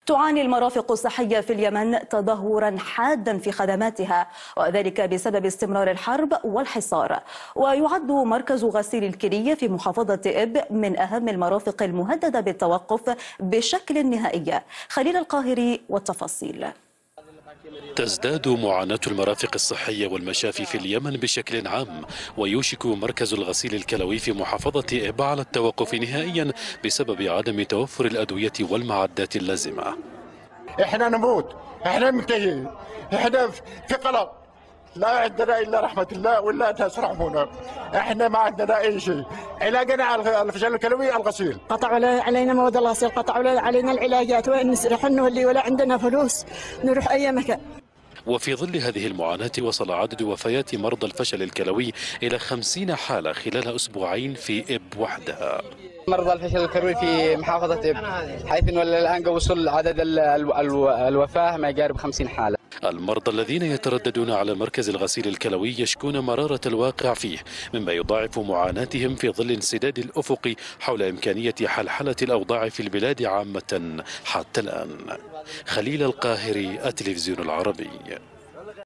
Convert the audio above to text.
تعاني المرافق الصحية في اليمن تدهورا حادا في خدماتها، وذلك بسبب استمرار الحرب والحصار. ويعد مركز غسيل الكلية في محافظة إب من أهم المرافق المهددة بالتوقف بشكل نهائي. خليل القاهري والتفاصيل. تزداد معاناة المرافق الصحية والمشافي في اليمن بشكل عام، ويوشك مركز الغسيل الكلوي في محافظة إب على التوقف نهائيا بسبب عدم توفر الأدوية والمعدات اللازمة. احنا نموت، احنا منتهيين، احنا في قلق، لا عندنا الا رحمه الله ولا تسرحونا. احنا ما عندنا اي شيء. علاجنا على الفشل الكلوي الغسيل. قطعوا علينا مواد الغسيل، قطعوا علينا العلاجات، وين نسرح اللي ولا عندنا فلوس نروح اي مكان. وفي ظل هذه المعاناة وصل عدد وفيات مرضى الفشل الكلوي إلى 50 حالة خلال أسبوعين في إب وحدها. مرضى الفشل الكلوي في محافظة إب، حيث أنه الآن وصل عدد الوفاة ما يقارب 50 حالة. المرضى الذين يترددون على مركز الغسيل الكلوي يشكون مرارة الواقع فيه، مما يضاعف معاناتهم في ظل انسداد الأفق حول إمكانية حلحلة الأوضاع في البلاد عامة حتى الآن. خليل القاهري، التلفزيون العربي.